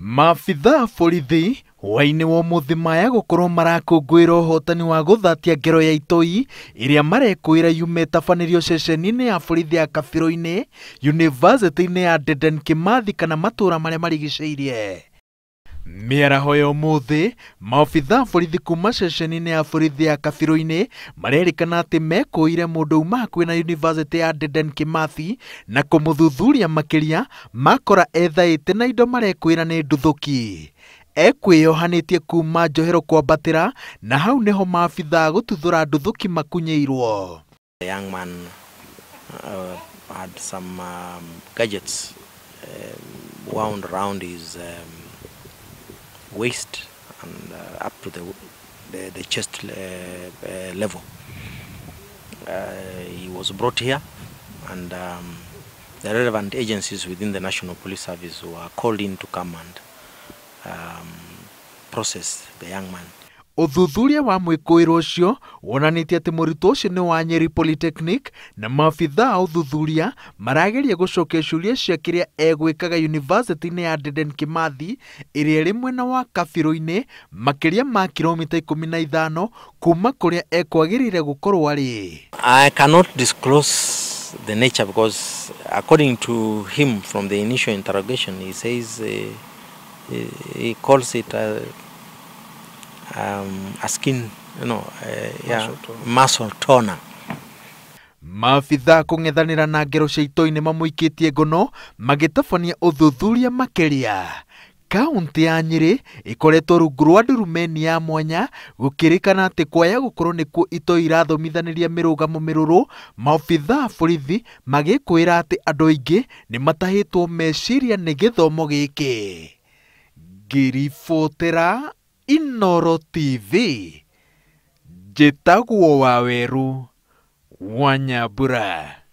Maabithaa borithi waini wa muthimaya gukorwo marakungwira uhotani wa guthatia ngero ya itoi iria marekuira yume tabanirio ceceni-ini ya borithi ya kabiro-ini university-ini ya Dedan Kimathi kana matura maria marigiceirie. Miaraho ya umuthi maabithaa borithi kuma ceceni-ini ya borithi ya kabiro-ini marerikana ati mekuire mundu uma hakuhi na university ya Dedan Kimathi na kumuthuthuria makiria makora ethaite na indo marekuira ni nduthuki. Eyohanitie kuuma njohero kwambatira na hau niho maabithaa gututhura nduthuki makunyirwo. The young man had some gadgets wound around his waist and up to the chest level. He was brought here, and the relevant agencies within the National Police Service were called in to come and process the young man. Uthuthuria wa mwikuirwo ucio wonanitie ati Murutwo ucio ni wa Nyeri Polytechnic na maabithaa uthuthuria marageria gucokia ciuria cia kiria egwikaga university-ini ya Dedan Kimathi iria iri mwena wa kabiro-ini makiria ma kilomita 15 kuma kuria ekwagirire gukorwo ari. I cannot disclose the nature because according to him from the initial interrogation he says he calls it a skin, muscle toner. Maabithaa kung'ethanira na ngero cia itoi ni mamuikitie ngono magitabania uthuthuria makiria. Kaunti ya Nyeri ikoretwo rungu rwa ndurumeni ya mwanya gukirikana ati kwaya gukorwo nikuo itoi irathomithaniria mirugamo miruru maabithaa borithi magikwira ati andu aingi ni matahitwo meciria ni githomo giki. Ngiribotera Inoro TV, njĩtagwo Waweru wa Nyambura.